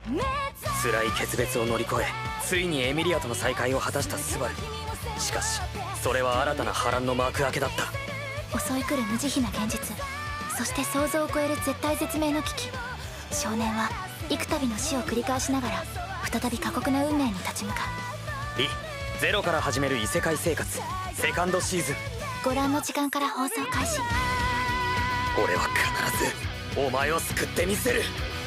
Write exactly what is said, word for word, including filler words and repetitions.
辛い決別を乗り越え、ついにエミリアとの再会を果たしたスバル。しかしそれは新たな波乱の幕開けだった。 襲い来る無慈悲な現実、そして想像を超える絶体絶命の危機。少年は幾度の死を繰り返しながら再び過酷な運命に立ち向かう。リゼロから始める異世界生活セカンドシーズン、 ご覧の時間から放送開始。 俺は必ずお前を救ってみせる。